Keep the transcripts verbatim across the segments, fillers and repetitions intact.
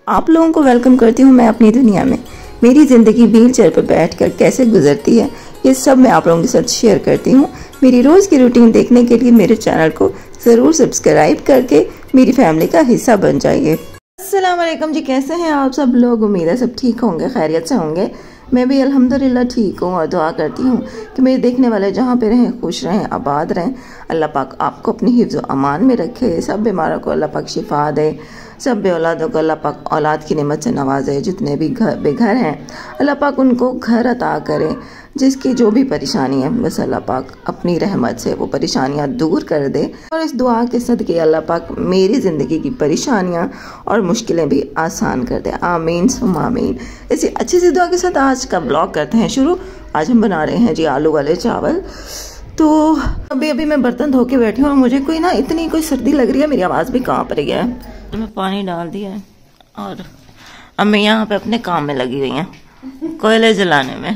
आप लोगों को वेलकम करती हूँ मैं अपनी दुनिया में। मेरी ज़िंदगी व्हील चेयर पर बैठकर कैसे गुजरती है ये सब मैं आप लोगों के साथ शेयर करती हूँ। मेरी रोज़ की रूटीन देखने के लिए मेरे चैनल को ज़रूर सब्सक्राइब करके मेरी फैमिली का हिस्सा बन जाइए। अस्सलाम वालेकुम जी, कैसे हैं आप सब लोग? उम्मीद है सब ठीक होंगे, खैरियत से होंगे। मैं भी अल्हम्दुलिल्लाह ठीक हूँ और दुआ करती हूँ कि मेरे देखने वाले जहाँ पे रहें खुश रहें, आबाद रहें। अल्लाह पाक आपको अपनी हिफ्ज़ व अमान में रखे। सब बीमारों को अल्लाह पाक शिफा दे। सब बे औलादों को अल्लाह पाक औलाद की नेमत से नवाजे। जितने भी घर बेघर हैं अल्लाह पाक उनको घर अता करे। जिसकी जो भी परेशानी है बस अल्लाह पाक अपनी रहमत से वो परेशानियां दूर कर दे। और इस दुआ के सदके अल्लाह पाक मेरी ज़िंदगी की परेशानियां और मुश्किलें भी आसान कर दे। आमीन सुम आमीन। इसी अच्छी सी दुआ के साथ आज का ब्लॉग करते हैं शुरू। आज हम बना रहे हैं जी आलू वाले चावल। तो अभी अभी मैं बर्तन धो के बैठी हूँ और मुझे कोई ना इतनी कोई सर्दी लग रही है, मेरी आवाज़ भी काँप रही है। तो मैं पानी डाल दिया है और अब मैं यहाँ पे अपने काम में लगी हुई हैं, कोयले जलाने में।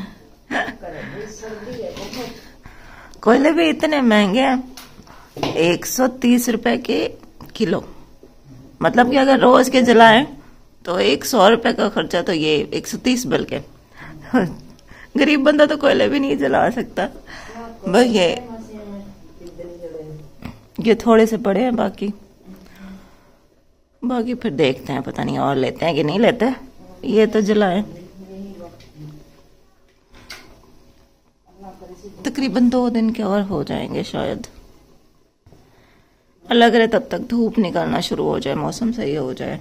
कोयले भी इतने महंगे हैं, एक सौ तीस रुपए के किलो। मतलब कि अगर रोज के जलाएं तो एक सौ रुपए का खर्चा, तो ये एक सौ तीस बल्कि गरीब बंदा तो कोयले भी नहीं जला सकता। बस ये ये थोड़े से पड़े हैं, बाकी बाकी फिर देखते हैं, पता नहीं और लेते हैं कि नहीं लेते। ये तो जलाएं। तकरीबन दो दिन के और हो जाएंगे शायद। लग रहा तब तक धूप निकलना शुरू हो जाए, मौसम सही हो जाए।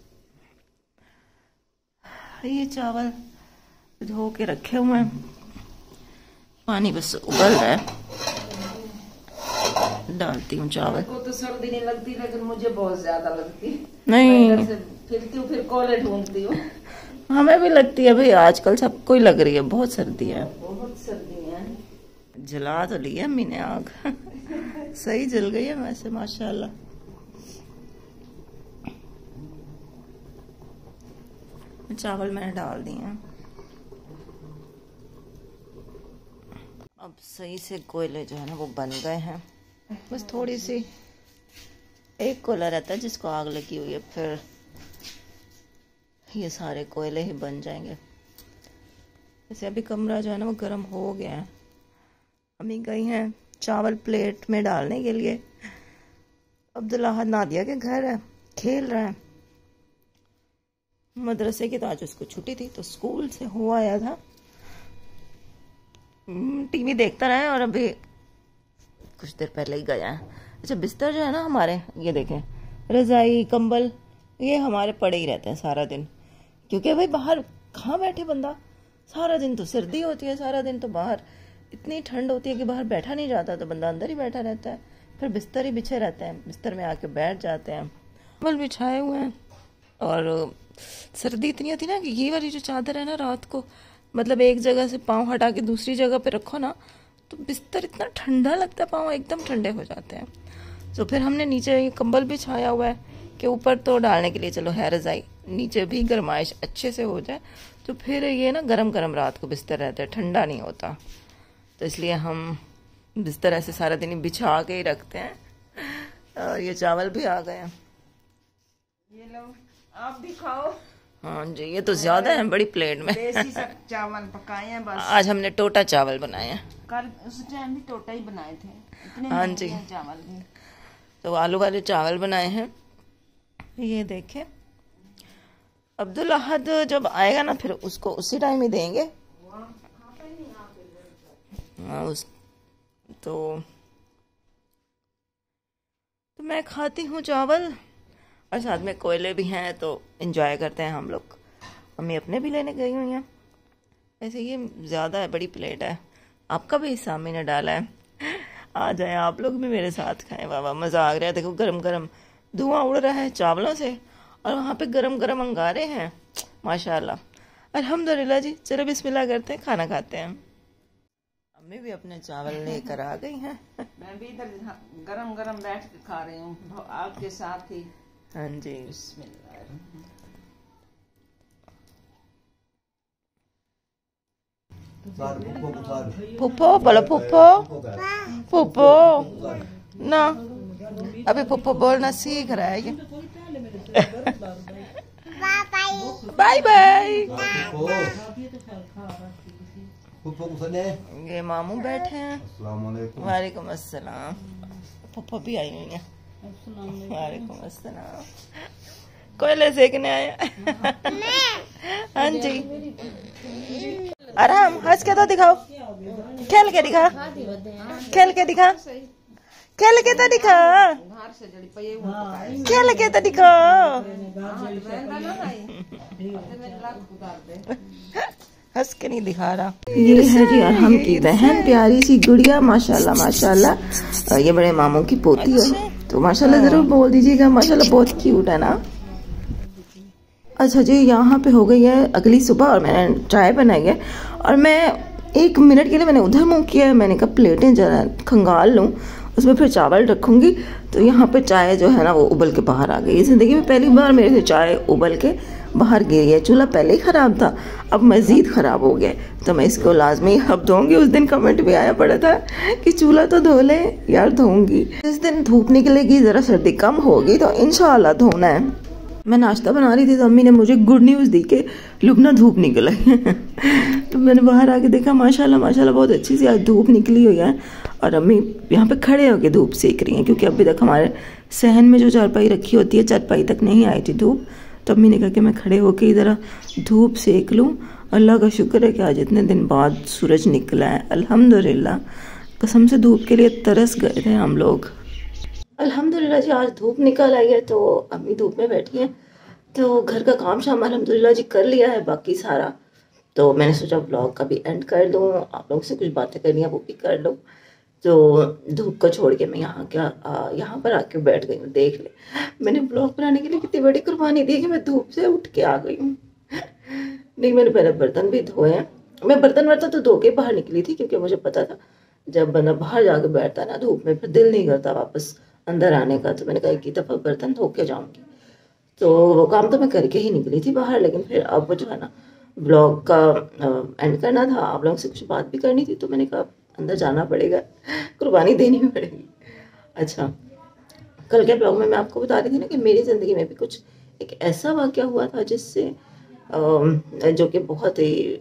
ये चावल धो के रखे हुए हैं, पानी बस उबल रहा है। डालती हूँ चावल। को तो सर्दी नहीं लगती लेकिन मुझे बहुत ज्यादा लगती। नहीं फिरती हूँ फिर कोले ढूंढती हूँ। हमें भी लगती है भाई, आजकल सबको ही लग रही है, बहुत सर्दी है। बहुत सर्दी है। जला तो लिया अम्मी ने आग सही जल गई है वैसे माशाल्लाह। चावल मैंने डाल दिए हैं। अब सही से कोयले जो है ना वो बन गए हैं। बस थोड़ी सी एक कोयला रहता है जिसको आग लगी हुई है, फिर ये सारे कोयले ही बन जाएंगे। जैसे अभी कमरा जो है ना वो गर्म हो गया है। अम्मी गई हैं चावल प्लेट में डालने के लिए। अब्दुल्लाह नादिया के घर है, खेल रहा है। मदरसे की तो आज उसको छुट्टी थी तो स्कूल से हो आया था, टीवी देखता रहा है और अभी कुछ देर पहले ही गया है। अच्छा बिस्तर जो है ना हमारे, ये देखें रजाई कंबल ये हमारे पड़े ही रहते हैं सारा दिन, क्योंकि भाई बाहर कहाँ बैठे बंदा। सारा दिन तो सर्दी होती है, सारा दिन तो बाहर इतनी ठंड होती है कि बाहर बैठा नहीं जाता, तो बंदा अंदर ही बैठा रहता है। फिर बिस्तर ही बिछे रहते हैं, बिस्तर में आके बैठ जाते हैं। कंबल बिछाए हुए हैं और सर्दी इतनी होती है ना कि ये वाली जो चादर है ना रात को, मतलब एक जगह से पाँव हटा के दूसरी जगह पे रखो ना तो बिस्तर इतना ठंडा लगता है, पाँव एकदम ठंडे हो जाते हैं। तो फिर हमने नीचे ये कंबल भी छाया हुआ है कि ऊपर तो डालने के लिए चलो है रजाई, नीचे भी गर्माइश अच्छे से हो जाए। तो फिर ये ना गरम गरम रात को बिस्तर रहता है, ठंडा नहीं होता। तो इसलिए हम बिस्तर ऐसे सारा दिन ही बिछा के ही रखते हैं। और ये चावल भी आ गए हैं, ये लो आप भी खाओ। हाँ जी, ये तो ज्यादा है बड़ी प्लेट में। देसी सब चावल पकाए हैं बस। आज हमने टोटा चावल बनाए हैं। कल उस टाइम भी टोटा ही बनाए थे, इतने हाँ जी चावल भी। तो आलू वाले चावल बनाए हैं। ये देखें अब्दुल अहद जब आएगा ना फिर उसको उसी टाइम ही देंगे। हाँ उस तो, तो मैं खाती हूँ चावल और साथ में कोयले भी हैं तो एंजॉय करते हैं हम लोग। मम्मी अपने भी लेने गई हुई हैं। वैसे ये ज़्यादा है, बड़ी प्लेट है। आपका भी हिस्सा मम्मी ने डाला है, आ जाए आप लोग भी मेरे साथ खाएं। वाह वाह मज़ा आ गया। देखो गरम गरम धुआं उड़ रहा है चावलों से और वहाँ पे गरम गरम अंगारे हैं माशाल्लाह। अल्हम्दुलिल्लाह जी। चलो बिस्मिल्लाह करते हैं, खाना खाते हैं। अम्मी भी अपने चावल लेकर आ गई हैं। मैं भी इधर गरम गरम बैठ के खा रही हूँ आपके साथ ही। हाँ जी फुप्पो बोलो, फुप्पो फुप्पो ना, अभी फुप्पो बोलना सीख रहा है ये। Bye bye. ये मामू बैठे हैं। वालेकुम अस्सलाम। पप्पा भी आई हुई है। वालेकुम अस्सलाम। कोयले सेकने आए। हाँ जी आराम। हंस के तो दिखाओ, खेल के दिखा, खेल के दिखा, खेल के तो दिखा, खेल के तो दिखा। हंस के नहीं दिखा रहा। ये है जी अरहम की बहन, प्यारी सी गुड़िया, माशाल्लाह माशाल्लाह। ये बड़े मामू की पोती है, तो माशाल्लाह जरूर बोल दीजिएगा। माशाल्लाह बहुत क्यूट है ना। अच्छा जी, यहाँ पे हो गई है अगली सुबह और मैंने चाय बनाई है और मैं एक मिनट के लिए मैंने उधर मुँह किया है। मैंने कहा प्लेटें जरा खंगाल लूँ, उसमें फिर चावल रखूँगी। तो यहाँ पे चाय जो है ना वो उबल के बाहर आ गई। ज़िंदगी में पहली बार मेरे से चाय उबल के बाहर गिरी है। चूल्हा पहले ही ख़राब था, अब मज़ीद ख़राब हो गया, तो मैं इसको लाजमी अब धोऊंगी। उस दिन कमेंट भी आया पड़ा था कि चूल्हा तो धो ले यार, धोऊंगी। इस दिन धूप निकलेगी, ज़रा सर्दी कम होगी तो इंशाल्लाह धोना है। मैं नाश्ता बना रही थी तो अम्मी ने मुझे गुड न्यूज़ दी कि लुबना धूप निकल आई। तो मैंने बाहर आके देखा, माशाल्लाह माशाल्लाह बहुत अच्छी सी आज धूप निकली हुई है। और अम्मी यहाँ पे खड़े होके धूप सेक रही हैं, क्योंकि अभी तक हमारे सहन में जो चारपाई रखी होती है चारपाई तक नहीं आई थी धूप। तो अम्मी ने कहा कि मैं खड़े होके ज़रा धूप सेक लूँ। अल्लाह का शुक्र है कि आज इतने दिन बाद सूरज निकला है, अल्हम्दुलिल्लाह। कसम से धूप के लिए तरस गए थे हम लोग। अल्हम्दुलिल्लाह जी आज धूप निकल आई है, तो अम्मी धूप में बैठी हैं। तो घर का काम शाम अल्हम्दुलिल्लाह जी कर लिया है बाकी सारा। तो मैंने सोचा ब्लॉग का भी एंड कर दूँ, आप लोगों से कुछ बातें करनी है वो भी कर लूँ। तो धूप को छोड़ के मैं यहाँ क्या यहाँ पर आके बैठ गई हूँ। देख ले, मैंने ब्लॉग बनाने के लिए कितनी बड़ी कुर्बानी दी कि मैं धूप से उठ के आ गई हूँ। नहीं, मैंने पहले बर्तन भी धोए हैं। मैं बर्तन वर्तन तो धो के बाहर निकली थी, क्योंकि मुझे पता था जब बंदा बाहर जाके बैठता है ना धूप में, फिर दिल नहीं करता वापस अंदर आने का। तो मैंने कहा एक दफ़ा बर्तन धो के जाऊँगी। तो वो काम तो मैं करके ही निकली थी बाहर, लेकिन फिर अब जो है ना ब्लॉग का एंड करना था, आप लोगों से कुछ बात भी करनी थी, तो मैंने कहा अंदर जाना पड़ेगा, कुर्बानी देनी पड़ेगी। अच्छा, कल के ब्लॉग में मैं आपको बता रही थी ना कि मेरी ज़िंदगी में भी कुछ एक ऐसा वाक़या हुआ था जिससे जो कि बहुत ही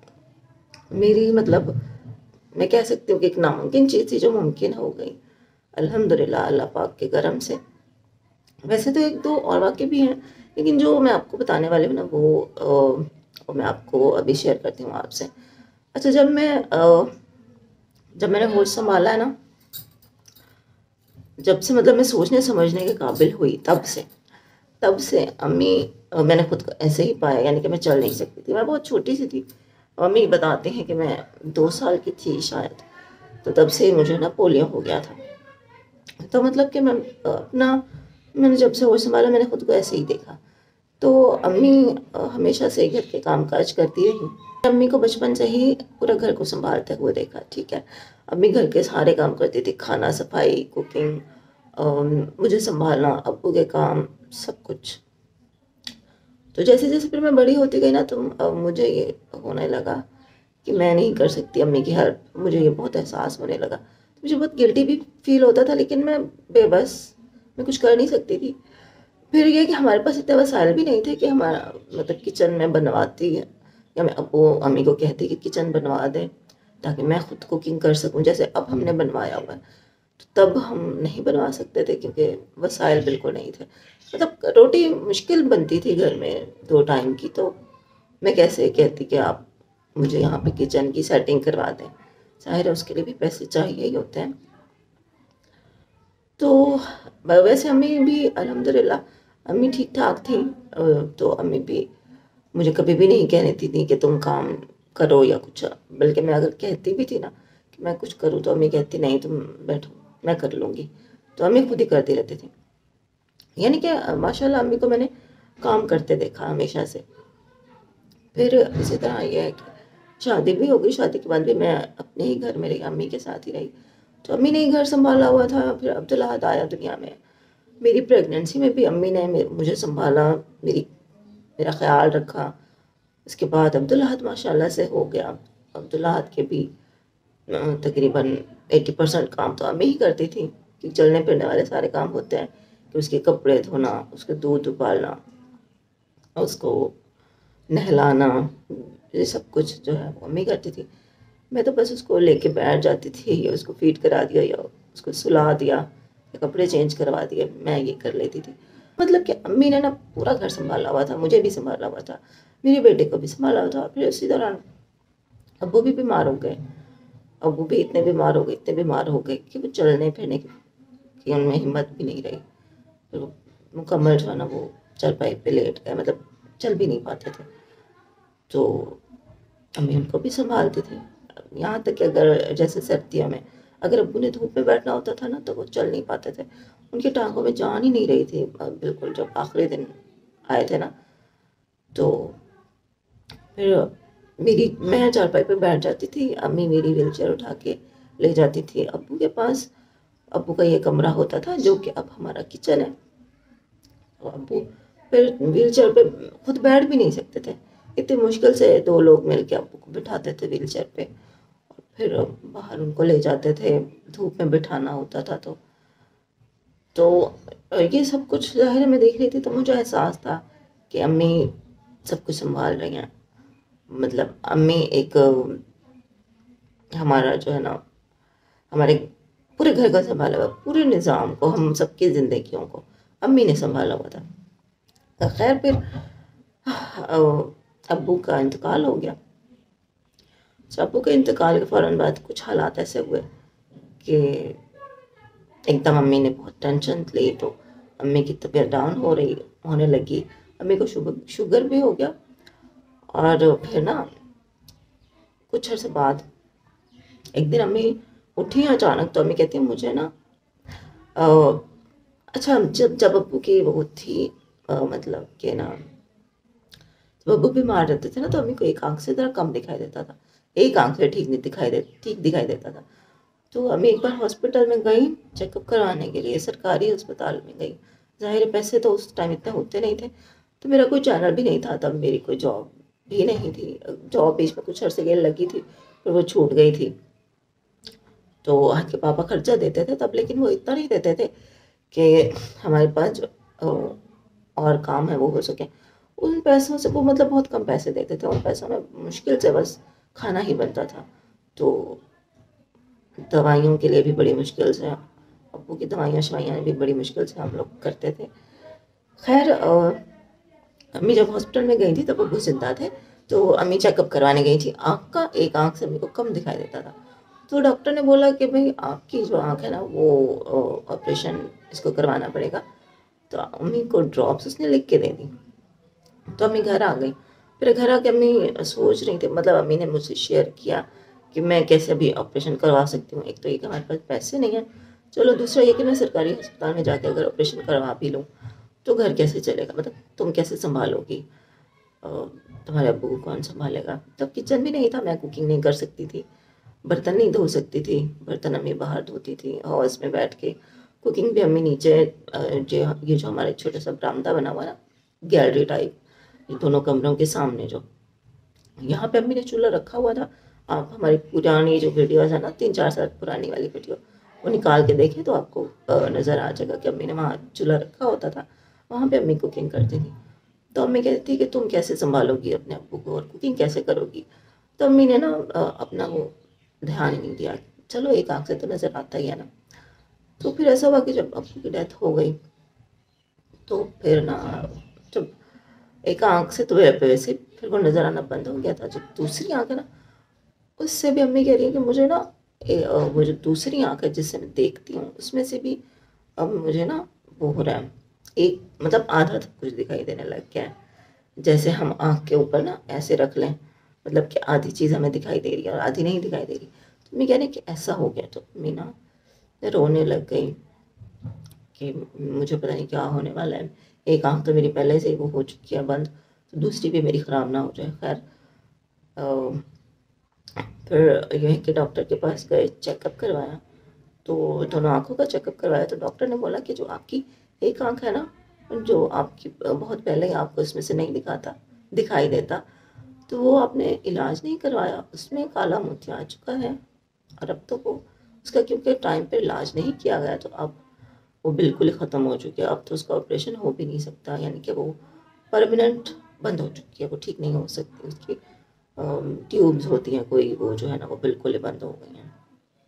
मेरी मतलब मैं कह सकती हूँ कि एक नामुमकिन चीज़ थी जो मुमकिन हो गई अल्हम्दुलिल्लाह अल्लाह पाक के करम से। वैसे तो एक दो और वाक़े भी हैं, लेकिन जो मैं आपको बताने वाली हूँ ना वो, वो मैं आपको अभी शेयर करती हूँ आपसे। अच्छा, जब मैं जब मैंने होश संभाला है ना, जब से मतलब मैं सोचने समझने के काबिल हुई, तब से तब से अम्मी मैंने खुद को ऐसे ही पाया, यानी कि मैं चल नहीं सकती थी। मैं बहुत छोटी सी थी, अम्मी बताते हैं कि मैं दो साल की थी शायद, तो तब से मुझे ना पोलियो हो गया था। तो मतलब कि मैं अपना मैंने जब से होश संभाला मैंने खुद को ऐसे ही देखा। तो अम्मी हमेशा से घर के काम काज करती रही। अम्मी को बचपन से ही पूरा घर को संभालते हुए देखा, ठीक है। अम्मी घर के सारे काम करती थी, खाना, सफाई, कुकिंग, मुझे संभालना, अब्बू के काम, सब कुछ। तो जैसे जैसे फिर मैं बड़ी होती गई ना, तो अब मुझे ये होने लगा कि मैं नहीं कर सकती अम्मी की हेल्प। मुझे ये बहुत एहसास होने लगा, तो मुझे बहुत गिल्टी भी फील होता था, लेकिन मैं बेबस, मैं कुछ कर नहीं सकती थी। फिर ये कि हमारे पास इतने वसाइल भी नहीं थे कि हमारा मतलब किचन में बनवाती है, या मैं अब्बू अम्मी को कहती कि किचन बनवा दें ताकि मैं खुद कुकिंग कर सकूं, जैसे अब हमने बनवाया हुआ है। तो तब हम नहीं बनवा सकते थे क्योंकि वसाइल बिल्कुल नहीं थे। मतलब रोटी मुश्किल बनती थी घर में दो टाइम की, तो मैं कैसे कहती कि आप मुझे यहाँ पे किचन की सेटिंग करवा दें। जाहिर है उसके लिए भी पैसे चाहिए ही होते हैं। तो वैसे अम्मी भी अल्हम्दुलिल्लाह अम्मी ठीक ठाक थी। तो अम्मी भी मुझे कभी भी नहीं कह देती थी कि तुम काम करो या कुछ, बल्कि मैं अगर कहती भी थी ना कि मैं कुछ करूँ तो अम्मी कहती नहीं तुम बैठो मैं कर लूँगी। तो अम्मी खुद ही करती रहती थी, यानी कि माशाल्लाह अम्मी को मैंने काम करते देखा हमेशा से। फिर इसी तरह यह है कि शादी भी हो गई, शादी के बाद भी मैं अपने ही घर मेरी अम्मी के साथ ही रही। तो अम्मी ने ही घर संभाला हुआ था। फिर अब्दुल्लाहद आया दुनिया में, मेरी प्रेगनेंसी में भी अम्मी ने मुझे संभाला, मेरी मेरा ख्याल रखा। इसके बाद अब्दुल्लाहद माशाल्लाह से हो गया। अब्दुल्लाहद के भी तकरीबन अस्सी परसेंट काम तो अम्मी ही करती थी, कि चलने फिरने वाले सारे काम होते हैं कि उसके कपड़े धोना, उसके दूध उबालना, उसको नहलाना, ये सब कुछ जो है वो अम्मी करती थी। मैं तो बस उसको लेके बैठ जाती थी, या उसको फीड करा दिया या उसको सुला दिया या कपड़े चेंज करवा दिए, मैं ये कर लेती थी। मतलब कि अम्मी ने ना पूरा घर संभाला हुआ था, मुझे भी संभाला हुआ था, मेरे बेटे को भी संभाला हुआ था। फिर उसी दौरान अब्बू भी बीमार हो गए। अब्बू भी इतने बीमार हो गए, इतने बीमार हो गए कि वो चलने फिरने की, कि उनमें हिम्मत भी नहीं रही। फिर वो मुकम्मल जो है ना वो चारपाई पे लेट गए, मतलब चल भी नहीं पाते थे। तो अम्मी उनको भी संभालती थी। यहाँ तक कि अगर जैसे सर्दियों में अगर अब्बू ने धूप में बैठना होता था ना तो वो चल नहीं पाते थे, उनकी टांगों में जान ही नहीं रही थी। बिल्कुल जब आखिरी दिन आए थे ना, तो फिर मेरी मैं चारपाई पे बैठ जाती थी, अम्मी मेरी व्हील चेयर उठा के ले जाती थी अब्बू के पास। अब्बू का ये कमरा होता था जो कि अब हमारा किचन है। तो अब्बू फिर व्हील चेयर पे खुद बैठ भी नहीं सकते थे, इतनी मुश्किल से दो लोग मिलके अब्बू को बिठाते थे व्हील चेयर पे, और फिर बाहर उनको ले जाते थे, धूप में बिठाना होता था। तो तो ये सब कुछ ज़ाहिर में देख रही थी, तो मुझे एहसास था कि अम्मी सब कुछ संभाल रही हैं। मतलब अम्मी एक हमारा जो है ना, हमारे पूरे घर का संभाला हुआ, पूरे निज़ाम को, हम सबकी ज़िंदगियों को अम्मी ने संभाला हुआ था। तो खैर फिर अब्बू का इंतकाल हो गया। अब्बू के इंतकाल के फ़ौरन बाद कुछ हालात ऐसे हुए कि एकदम अम्मी ने बहुत टेंशन ली, तो अम्मी की तबीयत डाउन हो रही होने लगी। अम्मी को शुगर शुगर भी हो गया। और फिर ना कुछ अर्से बाद एक दिन अम्मी उठी अचानक, तो अम्मी कहती है मुझे ना आ, अच्छा जब जब अब्बू की वो थी आ, मतलब कि ना जब अब्बू बीमार रहते थे ना, तो अम्मी को एक आंख से ज़रा कम दिखाई देता था, एक आंख से ठीक नहीं दिखाई दे ठीक दिखाई देता था। तो अम्मी एक बार हॉस्पिटल में गई चेकअप करवाने के लिए, सरकारी अस्पताल में गई। ज़ाहिर पैसे तो उस टाइम इतने होते नहीं थे, तो मेरा कोई चैनल भी नहीं था तब, मेरी कोई जॉब भी नहीं थी। जॉब बीच में कुछ अर्से के लिए लगी थी, फिर वो छूट गई थी। तो के पापा खर्चा देते थे तब, लेकिन वो इतना नहीं देते थे कि हमारे पास जो और काम है वो हो सके। उन पैसों से वो मतलब बहुत कम पैसे देते थे, उन पैसों में मुश्किल से बस खाना ही बनता था। तो दवाइयों के लिए भी बड़ी मुश्किल से, अब्बू की दवाइयाँ शवाइयाँ भी बड़ी मुश्किल से हम लोग करते थे। खैर अम्मी जब हॉस्पिटल में गई थी तब अब्बू जिंदा थे। तो अम्मी चेकअप करवाने गई थी, आँख का एक आँख से अम्मी को कम दिखाई देता था। तो डॉक्टर ने बोला कि भाई आपकी जो आँख है ना वो ऑपरेशन इसको करवाना पड़ेगा। तो अम्मी को ड्रॉप्स उसने लिख के दे दी। तो अम्मी घर आ गई। फिर घर आके अम्मी सोच रही थी, मतलब अम्मी ने मुझसे शेयर किया कि मैं कैसे अभी ऑपरेशन करवा सकती हूँ। एक तो ये कि हमारे पास पैसे नहीं है, चलो दूसरा ये कि मैं सरकारी अस्पताल में जाके अगर ऑपरेशन करवा भी लूँ तो घर कैसे चलेगा, मतलब तुम कैसे संभालोगी, तुम्हारे अब्बू को कौन संभालेगा। तब किचन भी नहीं था, मैं कुकिंग नहीं कर सकती थी, बर्तन नहीं धो सकती थी, बर्तन अम्मी बाहर धोती थी हाउस में बैठ के। कुकिंग भी अम्मी नीचे, जो ये जो हमारे छोटा सा बरामदा बना हुआ ना, गैलरी टाइप, दोनों कमरों के सामने जो, यहाँ पे अम्मी ने चूल्हा रखा हुआ था। आप हमारी पुरानी जो वीडियोस है ना, तीन चार साल पुरानी वाली वीडियो, वो निकाल के देखें तो आपको नज़र आ जाएगा कि अम्मी ने वहाँ चूल्हा रखा होता था, वहाँ पे अम्मी कुकिंग करती थी। तो अम्मी कहती थी कि तुम कैसे संभालोगी अपने अब्बू को और कुकिंग कैसे करोगी। तो अम्मी ने ना अपना वो ध्यान ही नहीं दिया, चलो एक आँख से तो नज़र आता ही है ना। तो फिर ऐसा हुआ कि जब अब्बू की डेथ हो गई तो फिर ना, जब एक आँख से तो वैसे फिर वो नज़र आना बंद हो गया था, जो दूसरी आँख है ना उससे भी अम्मी कह रही है कि मुझे ना ए, वो जो दूसरी आँख है जिससे मैं देखती हूँ उसमें से भी अब मुझे ना वो हो रहा है, एक मतलब आधा तक कुछ दिखाई देने लग गया है। जैसे हम आँख के ऊपर ना ऐसे रख लें, मतलब कि आधी चीज़ हमें दिखाई दे रही है और आधी नहीं दिखाई दे रही। तो मैं कह रही कि ऐसा हो गया। तो मैं ना रोने लग गई कि मुझे पता नहीं क्या होने वाला है। एक आँख तो मेरी पहले से ही वो हो चुकी है बंद, तो दूसरी भी मेरी ख़राब ना हो जाए। खैर फिर यहीं के डॉक्टर के पास गए, चेकअप करवाया, तो दोनों आँखों का चेकअप करवाया। तो डॉक्टर ने बोला कि जो आपकी एक आँख है ना, जो आपकी बहुत पहले ही आपको इसमें से नहीं दिखाता दिखाई देता, तो वो आपने इलाज नहीं करवाया, उसमें काला मोतिया आ चुका है। और अब तो वो उसका क्योंकि टाइम पे इलाज नहीं किया गया तो अब वो बिल्कुल ही ख़त्म हो चुकी है। अब तो उसका ऑपरेशन हो भी नहीं सकता, यानी कि वो परमानेंट बंद हो चुकी है, वो ठीक नहीं हो सकती। उसकी ट्यूब्स होती हैं कोई, वो जो है ना वो बिल्कुल ही बंद हो गई हैं।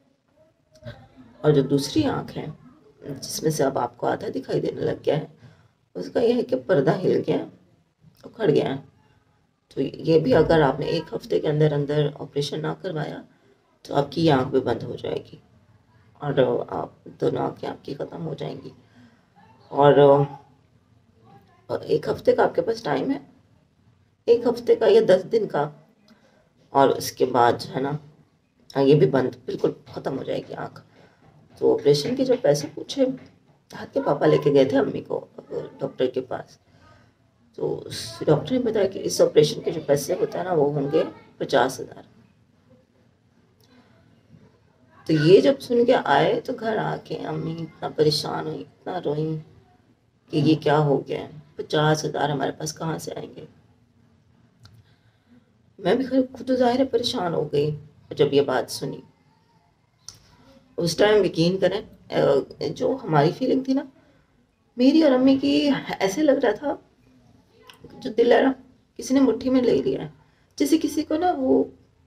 और जो दूसरी आँख है जिसमें से अब आपको आधा दिखाई देने लग गया है, उसका यह है कि पर्दा हिल गया, उखड़ गया। तो ये भी अगर आपने एक हफ्ते के अंदर अंदर ऑपरेशन ना करवाया तो आपकी ये आँख भी बंद हो जाएगी और आप दोनों आँखें आपकी ख़त्म हो जाएंगी। और एक हफ्ते का आपके पास टाइम है, एक हफ्ते का या दस दिन का, और उसके बाद जो है ना ये भी बंद बिल्कुल ख़त्म हो जाएगी आँख। तो ऑपरेशन के जो पैसे पूछे, हाथ के पापा लेके गए थे अम्मी को डॉक्टर के पास। तो डॉक्टर ने बताया कि इस ऑपरेशन के जो पैसे होते हैं ना वो होंगे पचास हज़ार। तो ये जब सुन के आए तो घर आके अम्मी इतना परेशान हुई, इतना रोई कि ये क्या हो गया है, पचास हज़ार हमारे पास कहाँ से आएंगे। मैं भी खुद ज़ाहिर परेशान हो गई जब ये बात सुनी। उस टाइम यकीन करें जो हमारी फीलिंग थी ना, मेरी और अम्मी की, ऐसे लग रहा था जो दिल है ना किसी ने मुट्ठी में ले लिया है, जैसे किसी को ना वो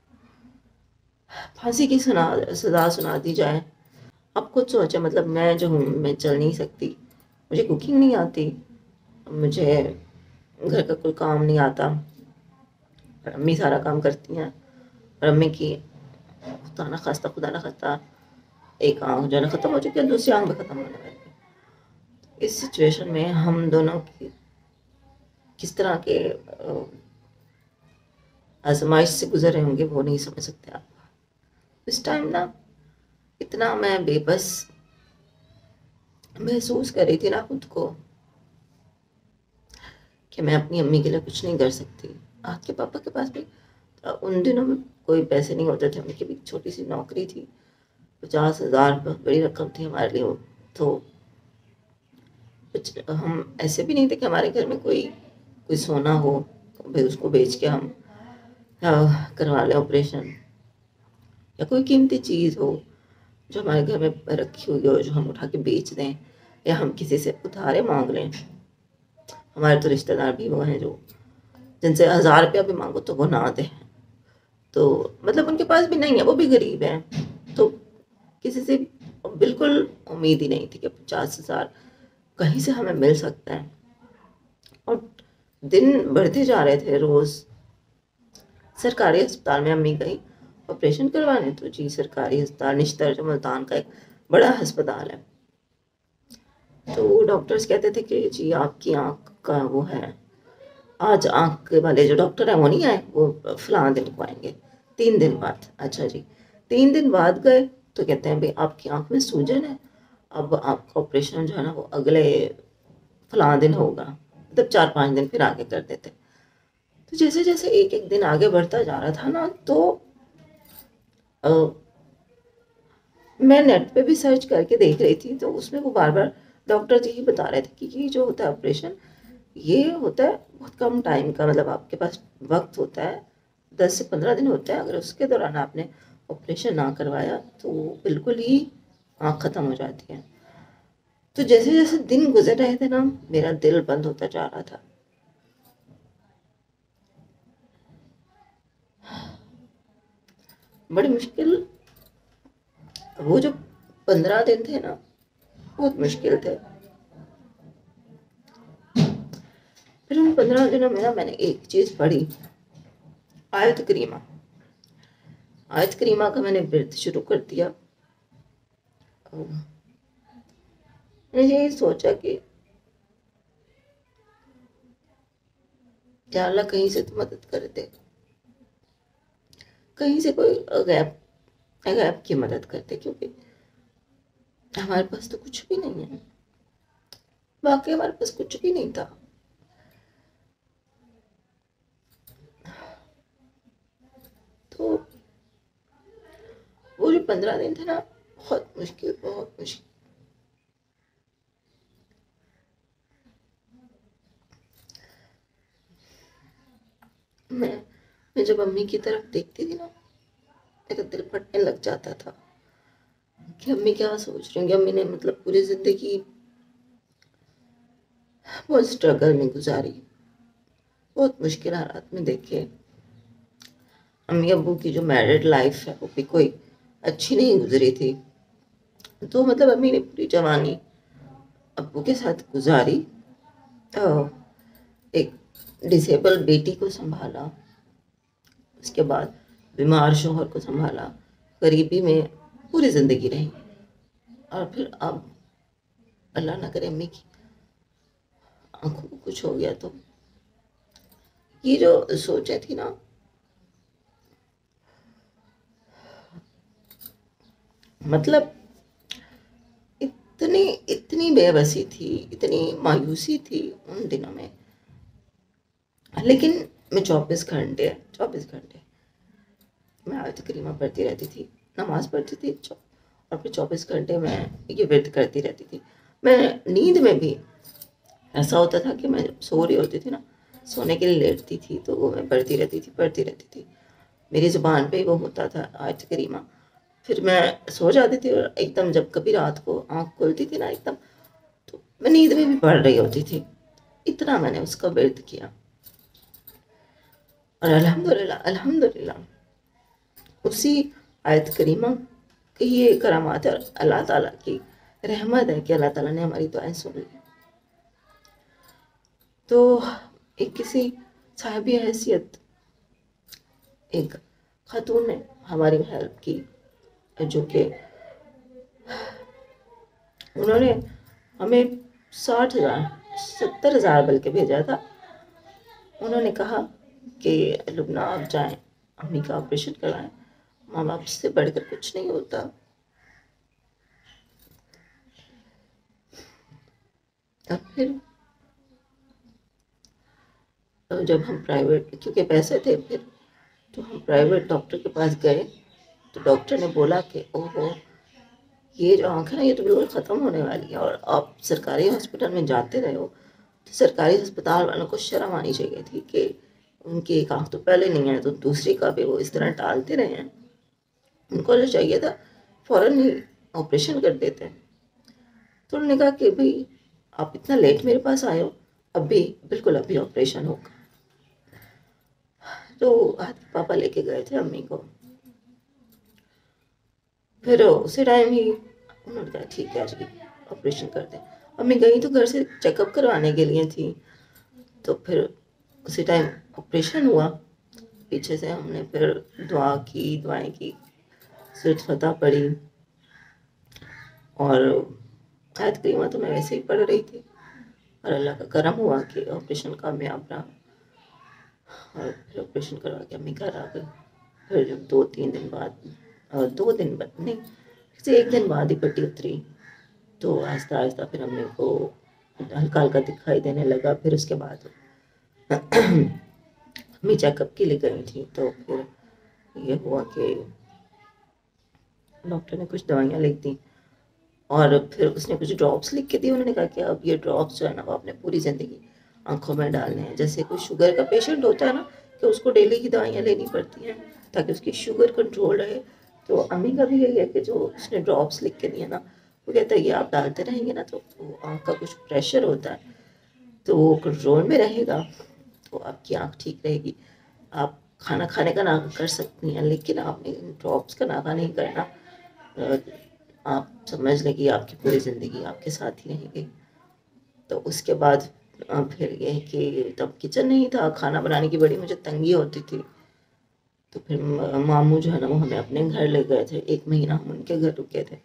फांसी की सुना सजा सुना दी जाए। अब खुद सोचे, मतलब मैं जो हूँ मैं चल नहीं सकती, मुझे कुकिंग नहीं आती, मुझे घर का कोई काम नहीं आता, और अम्मी सारा काम करती हैं। और अम्मी की खुदा ना खास्ता खुदा ना खास्ता एक आँख जो है ना ख़त्म हो चुकी है, दूसरी आँख भी ख़त्म होने वाली। इस सिचुएशन में हम दोनों की किस तरह के आजमाइश से गुजर रहे होंगे वो नहीं समझ सकते आप। इस टाइम ना इतना मैं बेबस महसूस कर रही थी ना खुद को कि मैं अपनी अम्मी के लिए कुछ नहीं कर सकती। आपके पापा के पास भी उन दिनों में कोई पैसे नहीं होते थे, उनकी भी छोटी सी नौकरी थी, पचास हज़ार बड़ी रकम थी हमारे लिए। तो कुछ हम ऐसे भी नहीं थे कि हमारे घर में कोई कोई सोना हो भाई उसको बेच के हम करवा लें ऑपरेशन, या कोई कीमती चीज़ हो जो हमारे घर में रखी हुई हो जो हम उठा के बेच दें, या हम किसी से उधारे मांग लें। हमारे तो रिश्तेदार भी वो हैं जो जिनसे हज़ार रुपया भी मांगो तो वो ना दें, तो मतलब उनके पास भी नहीं है, वो भी गरीब हैं। तो किसी से बिल्कुल उम्मीद ही नहीं थी कि पचास हज़ार कहीं से हमें मिल सकता है। और दिन बढ़ते जा रहे थे। रोज़ सरकारी अस्पताल में अम्मी गई ऑपरेशन करवाने, तो जी सरकारी अस्पताल निश्तर जो मुल्तान का एक बड़ा अस्पताल है, तो डॉक्टर्स कहते थे कि जी आपकी आँख का वो है, आज आँख वाले जो डॉक्टर हैं वो नहीं आए, वो फलां दिन को आएंगे, तीन दिन बाद। अच्छा जी, तीन दिन बाद गए तो कहते हैं भाई आपकी आँख में सूजन है, अब आपका ऑपरेशन जो है ना वो अगले फलां दिन होगा, मतलब चार पाँच दिन फिर आगे कर देते। तो जैसे जैसे एक एक दिन आगे बढ़ता जा रहा था ना, तो आ, मैं नेट पे भी सर्च करके देख रही थी, तो उसमें वो बार बार डॉक्टर जी ही बता रहे थे कि ये जो होता है ऑपरेशन, ये होता है बहुत कम टाइम का, मतलब आपके पास वक्त होता है दस से पंद्रह दिन होता है, अगर उसके दौरान आपने ऑपरेशन ना करवाया तो बिल्कुल ही आँख ख़त्म हो जाती है। तो जैसे जैसे दिन गुजर रहे थे ना, मेरा दिल बंद होता जा रहा था। बड़ी मुश्किल, वो जो पंद्रह दिन थे ना बहुत मुश्किल थे। फिर उन पंद्रह दिनों में ना मैंने एक चीज़ पढ़ी, आयत करीमा। आयत करीमा का मैंने व्रत शुरू कर दिया। मैंने यही सोचा कि या अल्लाह कहीं से तो मदद कर दे, कहीं से कोई गैब गैब की मदद कर दे, क्योंकि हमारे पास तो कुछ भी नहीं है, बाकी हमारे पास कुछ भी नहीं था। तो वो जो पंद्रह दिन थे ना बहुत मुश्किल, बहुत मुश्किल। मैं मैं जब अम्मी की तरफ देखती थी ना, मेरा दिल फटने लग जाता था कि अम्मी क्या सोच रही होंगी। अम्मी ने मतलब पूरी जिंदगी बहुत स्ट्रगल में गुजारी, बहुत मुश्किल हालात में देखे। अम्मी अब्बू की जो मैरिड लाइफ है वो भी कोई अच्छी नहीं गुजरी थी। तो मतलब अम्मी ने पूरी जवानी अब्बू के साथ गुजारी। तो एक डिसेबल बेटी को संभाला, उसके बाद बीमार शोहर को संभाला, गरीबी में पूरी ज़िंदगी रही, और फिर अब अल्लाह ना करे अम्मी की आंखों को कुछ हो गया। तो ये जो सोचे थी ना, मतलब इतनी इतनी बेबसी थी, इतनी मायूसी थी उन दिनों में। लेकिन मैं चौबीस घंटे चौबीस घंटे मैं आयत करीमा पढ़ती रहती थी, नमाज पढ़ती थी, और फिर चौबीस घंटे मैं ये व्रत करती रहती थी। मैं नींद में भी ऐसा होता था कि मैं सो रही होती थी ना, सोने के लिए लेटती थी तो वो मैं पढ़ती रहती थी पढ़ती रहती थी मेरी ज़ुबान पे वो होता था आयत करीमा। फिर मैं सो जाती थी और एकदम जब कभी रात को आँख खुलती थी ना एकदम, तो मैं नींद में भी पढ़ रही होती थी। इतना मैंने उसका व्रत किया, और अल्हम्दुलिल्लाह अल्हम्दुलिल्लाह उसी आयत करीमा की ये करामात है और अल्लाह ताला की रहमत है कि अल्लाह ताला ने हमारी दुआएं सुन ली। तो एक किसी साहिबी हैसियत एक खातून ने हमारी हेल्प की, जो कि उन्होंने हमें साठ हज़ार सत्तर हज़ार बल्कि भेजा था। उन्होंने कहा कि लुबना आप जाएं, अम्मी का ऑपरेशन कराएं, माँ बाप से बढ़कर कुछ नहीं होता। और फिर जब हम प्राइवेट, क्योंकि पैसे थे फिर, तो हम प्राइवेट डॉक्टर के पास गए। तो डॉक्टर ने बोला कि ओहो ये जो आँख है ना ये तो बिल्कुल ख़त्म होने वाली है, और आप सरकारी हॉस्पिटल में जाते रहे हो। तो सरकारी अस्पताल वालों को शर्म आनी चाहिए थी कि उनकी एक आँख तो पहले नहीं है तो दूसरी का भी वो इस तरह टालते रहे हैं। उनको जो चाहिए था फ़ौरन ही ऑपरेशन कर देते। तो उन्होंने कहा कि भाई आप इतना लेट मेरे पास आए हो, अभी बिल्कुल अभी ऑपरेशन होगा। तो पापा लेके गए थे अम्मी को। फिर उसी टाइम ही उन्होंने कहा ठीक है जी ऑपरेशन कर दें। अम्मी गई तो घर से चेकअप करवाने के लिए थी। तो फिर उसी टाइम ऑपरेशन हुआ। पीछे से हमने फिर दुआ की, दुआएं की, सूरत फतह पढ़ी, और आयत करीमा तो मैं वैसे ही पढ़ रही थी, और अल्लाह का करम हुआ कि ऑपरेशन कामयाब रहा। और फिर ऑपरेशन करवा के अम्मी घर आ गई। फिर जब दो तीन दिन बाद, दो दिन बाद नहीं से एक दिन बाद ही पट्टी उतरी, तो आहिस्ता आहिस्ता फिर अम्मी को हल्का हल्का दिखाई देने लगा। फिर उसके बाद अम्मी चेकअप के लिए गई थी। तो फिर ये हुआ कि डॉक्टर ने कुछ दवाइयाँ लिख दी, और फिर उसने कुछ ड्रॉप्स लिख के दी। उन्होंने कहा कि अब ये ड्रॉप्स जो है ना वो आपने पूरी ज़िंदगी आंखों में डालने हैं। जैसे कोई शुगर का पेशेंट होता है ना कि उसको डेली की दवाइयाँ लेनी पड़ती हैं ताकि उसकी शुगर कंट्रोल रहे, तो अम्मी का भी यही है कि जो उसने ड्रॉप्स लिख के दिए ना, वो कहता है ये आप डालते रहेंगे ना तो आँख का कुछ प्रेशर होता है तो वो कंट्रोल में रहेगा, तो आपकी आँख ठीक रहेगी। आप खाना खाने का नागा कर सकती हैं, लेकिन आपने इन ड्रॉप्स का नागा नहीं करना। आप समझ लें कि आपकी पूरी ज़िंदगी आपके साथ ही रहेगी। तो उसके बाद फिर ये कि तब किचन नहीं था, खाना बनाने की बड़ी मुझे तंगी होती थी। तो फिर मामू जो है ना वो हमें अपने घर ले गए थे, एक महीना हम उनके घर रुके थे।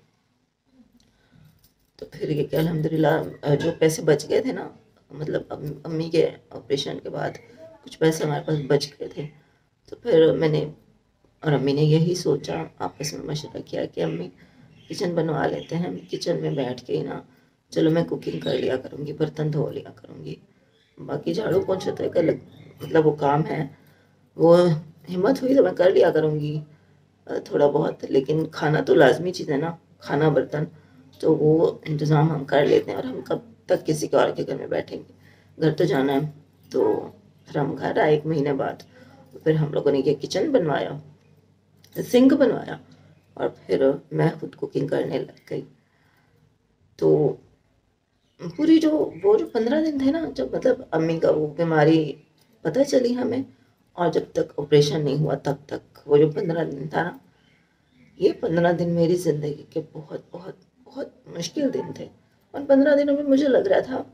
तो फिर ये कि अल्हम्दुलिल्लाह जो पैसे बच गए थे ना, मतलब अम्मी के ऑपरेशन के बाद कुछ पैसे हमारे पास बच गए थे। तो फिर मैंने और अम्मी ने यही सोचा, आपस में मशवरा किया कि अम्मी किचन बनवा लेते हैं। किचन में बैठ के ना चलो मैं कुकिंग कर लिया करूँगी, बर्तन धो लिया करूँगी, बाकी झाड़ू पोंछा तो एक अलग मतलब वो काम है, वो हिम्मत हुई तो मैं कर लिया करूँगी थोड़ा बहुत, लेकिन खाना तो लाजमी चीज़ है ना, खाना बर्तन तो वो इंतज़ाम हम कर लेते हैं। और हम कब तक किसी के और के घर में बैठेंगे, घर तो जाना है। तो फिर हम घर आए एक महीने बाद, फिर हम लोगों ने ये किचन बनवाया, सिंक बनवाया, और फिर मैं खुद कुकिंग करने लग गई। तो पूरी जो वो जो पंद्रह दिन थे ना, जब मतलब अम्मी का वो बीमारी पता चली हमें, और जब तक ऑपरेशन नहीं हुआ तब तक वो जो पंद्रह दिन था ना, ये पंद्रह दिन मेरी ज़िंदगी के बहुत बहुत बहुत मुश्किल दिन थे। उन पंद्रह दिनों में मुझे लग रहा था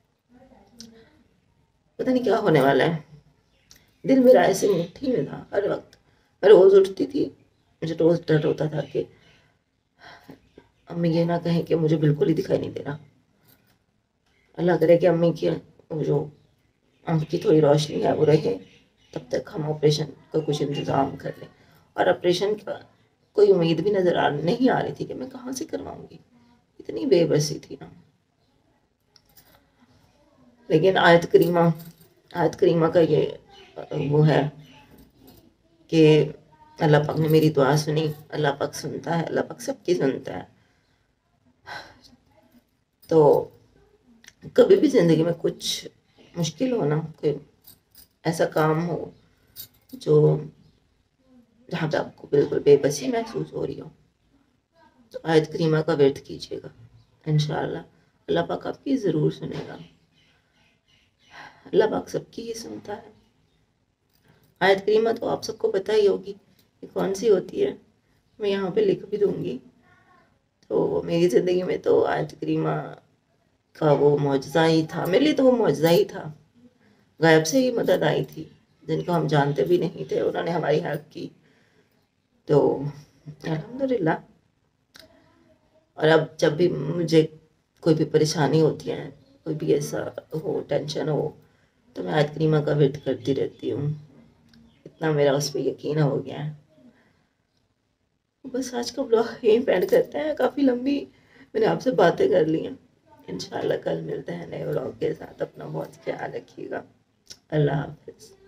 पता नहीं क्या होने वाला है। दिल मेरा ऐसे मुट्ठी में था हर वक्त। मैं रोज़ उठती थी, मुझे रोज़ डर होता था कि अम्मी ये ना कहें कि मुझे बिल्कुल ही दिखाई नहीं दे रहा। अल्लाह करे कि अम्मी की जो आँख की थोड़ी रोशनी है वो रहे, तब तक हम ऑपरेशन का कुछ इंतज़ाम कर लें। और ऑपरेशन का कोई उम्मीद भी नज़र आ नहीं आ रही थी कि मैं कहाँ से करवाऊँगी, इतनी बेबसी थी ना। लेकिन आयत करीमा आयत करीमा का ये वो है कि अल्लाह पाक ने मेरी दुआ सुनी। अल्लाह पाक सुनता है, अल्लाह पाक सबकी सुनता है। तो कभी भी ज़िंदगी में कुछ मुश्किल हो ना, कोई ऐसा काम हो जो जहाँ पे आपको बिल्कुल बेबसी महसूस हो रही हो, तो आयत करीमा का वर्त कीजिएगा। इंशाअल्लाह अल्लाह पाक आपकी ज़रूर सुनेगा। अल्लाह पाक सबकी ही सुनता है। आयत करीमा तो आप सबको पता ही होगी कि कौन सी होती है, मैं यहाँ पे लिख भी दूँगी। तो मेरी ज़िंदगी में तो आयत करीमा का वो मौजज़ा ही था, मेरे लिए तो वो मौजज़ा ही था। गायब से ही मदद आई थी, जिनको हम जानते भी नहीं थे, उन्होंने हमारी हेल्प की। तो अल्हम्दुलिल्लाह। और अब जब भी मुझे कोई भी परेशानी होती है, कोई भी ऐसा हो, टेंशन हो, तो मैं आयत करीमा का वर्त करती रहती हूँ। इतना मेरा उस पर यकीन हो गया है। बस आज का ब्लॉग यहीं पे एंड करते हैं। काफ़ी लंबी मैंने आपसे बातें कर ली हैं। इंशाल्लाह कल मिलते हैं नए ब्लॉग के साथ। अपना बहुत ख्याल रखिएगा। अल्लाह हाफिज़।